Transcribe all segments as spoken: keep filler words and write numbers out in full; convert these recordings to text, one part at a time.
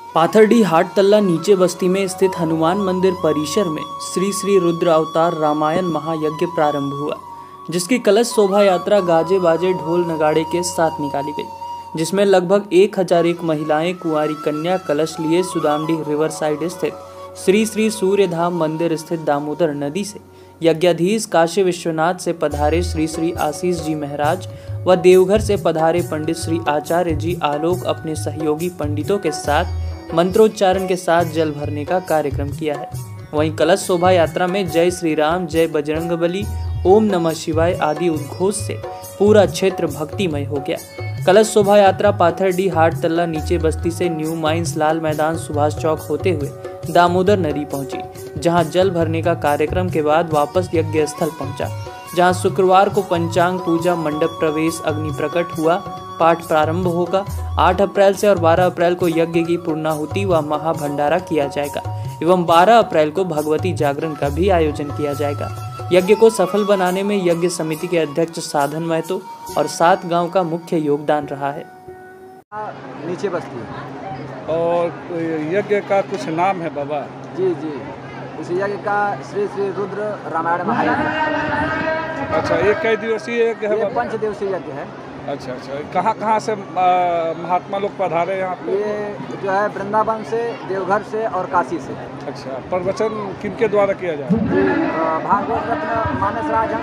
पाथरडीह हाट तल्ला नीचे बस्ती में स्थित हनुमान मंदिर परिसर में श्री श्री रुद्र अवतार रामायण महायज्ञ प्रारंभ हुआ, जिसकी कलश शोभा यात्रा गाजे बाजे ढोल नगाड़े के साथ निकाली गई, जिसमें लगभग एक हजार एक महिलाएं कुंवारी कन्या कलश लिए सुदामडीह रिवर साइड स्थित श्री श्री सूर्य धाम मंदिर स्थित दामोदर नदी से यज्ञाधीश काशी विश्वनाथ से पधारे श्री श्री आशीष जी महाराज व देवघर से पधारे पंडित श्री आचार्य जी आलोक अपने सहयोगी पंडितों के साथ मंत्रोच्चारण के साथ जल भरने का कार्यक्रम किया है। वहीं कलश शोभा यात्रा में जय श्री राम, जय बजरंगबली, ओम नमः शिवाय आदि उद्घोष से पूरा क्षेत्र भक्तिमय हो गया। कलश शोभा यात्रा पाथरडीह हाट तल्ला नीचे बस्ती से न्यू माइंस लाल मैदान सुभाष चौक होते हुए दामोदर नदी पहुंची, जहां जल भरने का कार्यक्रम के बाद वापस यज्ञ स्थल पहुंचा, जहां शुक्रवार को पंचांग पूजा, मंडप प्रवेश, अग्नि प्रकट हुआ, पाठ प्रारंभ होगा। आठ अप्रैल से और बारह अप्रैल को यज्ञ की पूर्णाहुति व महाभंडारा किया जाएगा एवं बारह अप्रैल को भगवती जागरण का भी आयोजन किया जाएगा। यज्ञ को सफल बनाने में यज्ञ समिति के अध्यक्ष साधन महतो और सात गांव का मुख्य योगदान रहा है। नीचे बस्ती और यज्ञ का कुछ नाम है बाबा? जी जी, इस यज्ञ का श्री श्री रुद्र रामायण महायज्ञ। अच्छा, ये कई दिवसीय यज्ञ है? ये पंच दिवसीय यज्ञ है। अच्छा अच्छा, कहाँ कहाँ से महात्मा लोग पधारे यहाँ पे? ये जो है वृंदावन से, देवघर से और काशी से। अच्छा, प्रवचन किनके द्वारा किया जाए? भागवत रत्न मानस राजहंस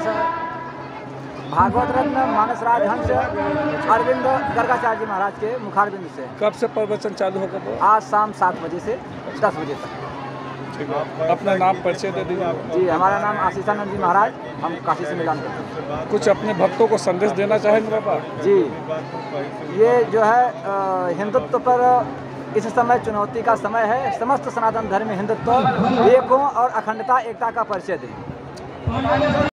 भागवत रत्न मानस राजहंस अरविंद गर्गाचार्य जी महाराज के मुखारबिंद से। कब से प्रवचन चालू होगा? आज शाम सात बजे से दस बजे तक। अपना नाम परिचय दे दीजिए। जी, हमारा नाम आशीषानंद जी महाराज, हम काशी से मिलान करते हैं। कुछ अपने भक्तों को संदेश देना चाहेंगे बाबा? जी, ये जो है हिंदुत्व पर इस समय चुनौती का समय है। समस्त सनातन धर्म हिंदुत्व एक हो और अखंडता एकता का परिचय दें।